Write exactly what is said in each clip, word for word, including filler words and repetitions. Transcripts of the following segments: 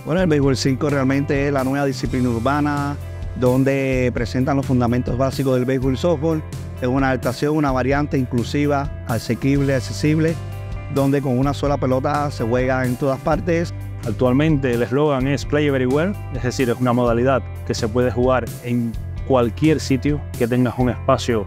Bueno, el béisbol cinco realmente es la nueva disciplina urbana donde presentan los fundamentos básicos del béisbol y softball. Es una adaptación, una variante inclusiva, asequible, accesible, donde con una sola pelota se juega en todas partes. Actualmente el eslogan es Play Everywhere, es decir, es una modalidad que se puede jugar en cualquier sitio que tengas un espacio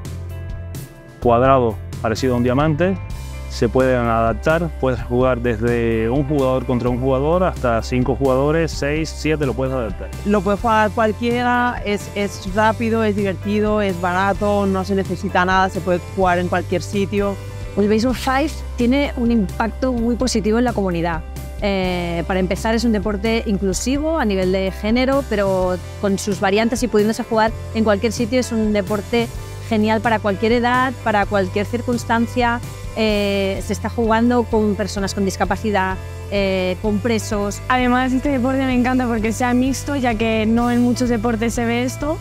cuadrado parecido a un diamante. Se pueden adaptar, puedes jugar desde un jugador contra un jugador hasta cinco jugadores, seis, siete, lo puedes adaptar. Lo puede jugar cualquiera, es, es rápido, es divertido, es barato, no se necesita nada, se puede jugar en cualquier sitio. El Baseball cinco tiene un impacto muy positivo en la comunidad. Eh, para empezar, es un deporte inclusivo a nivel de género, pero con sus variantes y pudiéndose jugar en cualquier sitio, es un deporte genial para cualquier edad, para cualquier circunstancia. Eh, se está jugando con personas con discapacidad, eh, con presos. Además, este deporte me encanta porque sea mixto, ya que no en muchos deportes se ve esto.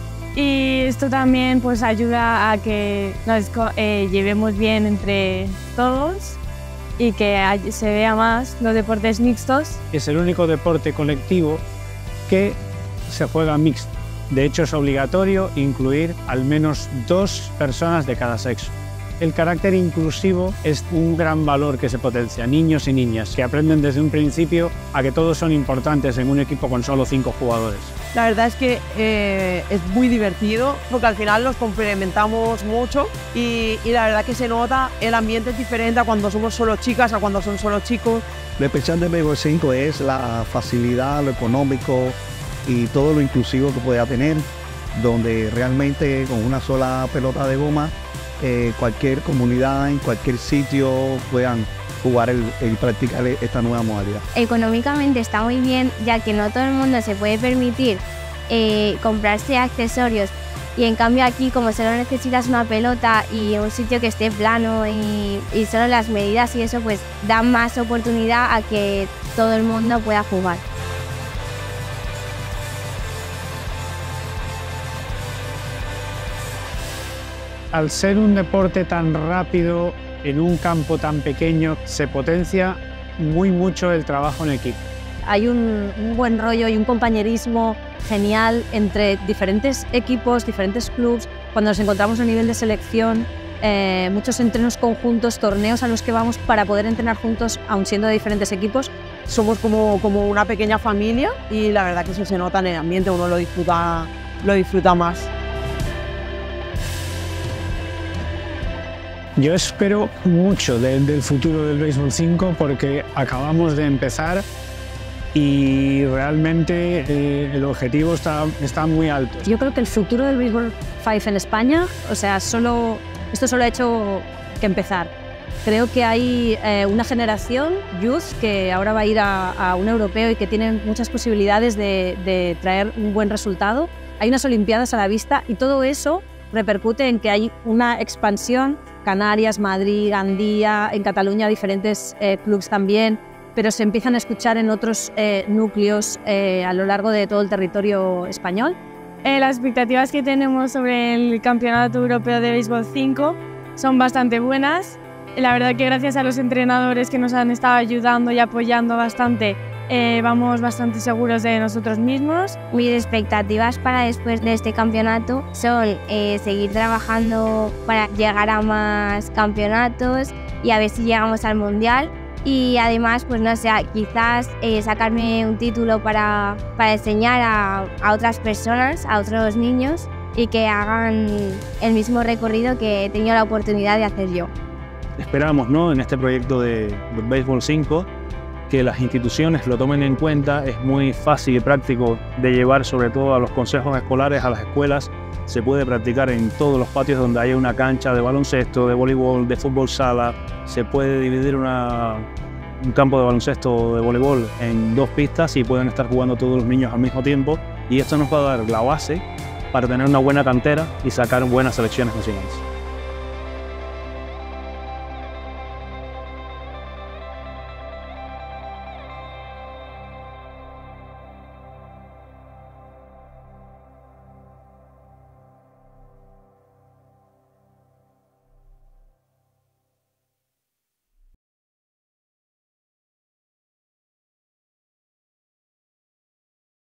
Y esto también pues, ayuda a que nos eh, llevemos bien entre todos y que se vea más los deportes mixtos. Es el único deporte colectivo que se juega mixto. De hecho, es obligatorio incluir al menos dos personas de cada sexo. El carácter inclusivo es un gran valor que se potencia. Niños y niñas que aprenden desde un principio a que todos son importantes en un equipo con solo cinco jugadores. La verdad es que eh, es muy divertido porque al final nos complementamos mucho y, y la verdad que se nota, el ambiente es diferente a cuando somos solo chicas, a cuando son solo chicos. Lo especial del béisbol cinco es la facilidad, lo económico y todo lo inclusivo que pueda tener, donde realmente con una sola pelota de goma Eh, cualquier comunidad, en cualquier sitio puedan jugar y practicar esta nueva modalidad. Económicamente está muy bien, ya que no todo el mundo se puede permitir eh, comprarse accesorios y en cambio aquí, como solo necesitas una pelota y un sitio que esté plano y, y solo las medidas y eso, pues da más oportunidad a que todo el mundo pueda jugar. Al ser un deporte tan rápido, en un campo tan pequeño, se potencia muy mucho el trabajo en equipo. Hay un, un buen rollo y un compañerismo genial entre diferentes equipos, diferentes clubes. Cuando nos encontramos a nivel de selección, eh, muchos entrenos conjuntos, torneos a los que vamos para poder entrenar juntos, aun siendo de diferentes equipos. Somos como, como una pequeña familia y la verdad que eso se nota en el ambiente, uno lo disfruta, lo disfruta más. Yo espero mucho de, del futuro del Béisbol cinco porque acabamos de empezar y realmente eh, el objetivo está, está muy alto. Yo creo que el futuro del Béisbol cinco en España, o sea, solo, esto solo ha hecho que empezar. Creo que hay eh, una generación, youth, que ahora va a ir a, a un europeo y que tiene muchas posibilidades de, de traer un buen resultado. Hay unas Olimpiadas a la vista y todo eso repercute en que hay una expansión. Canarias, Madrid, Gandía, en Cataluña diferentes eh, clubes también, pero se empiezan a escuchar en otros eh, núcleos eh, a lo largo de todo el territorio español. Eh, las expectativas que tenemos sobre el Campeonato Europeo de Béisbol cinco son bastante buenas. La verdad que gracias a los entrenadores que nos han estado ayudando y apoyando bastante, eh, vamos bastante seguros de nosotros mismos. Mis expectativas para después de este campeonato son eh, seguir trabajando para llegar a más campeonatos y a ver si llegamos al Mundial. Y además, pues no sé, quizás eh, sacarme un título para, para enseñar a, a otras personas, a otros niños y que hagan el mismo recorrido que he tenido la oportunidad de hacer yo. Esperamos, ¿no?, en este proyecto de, de Béisbol cinco que las instituciones lo tomen en cuenta. Es muy fácil y práctico de llevar, sobre todo a los consejos escolares, a las escuelas. Se puede practicar en todos los patios donde haya una cancha de baloncesto, de voleibol, de fútbol sala. Se puede dividir una, un campo de baloncesto o de voleibol en dos pistas y pueden estar jugando todos los niños al mismo tiempo. Y esto nos va a dar la base para tener una buena cantera y sacar buenas selecciones nacionales.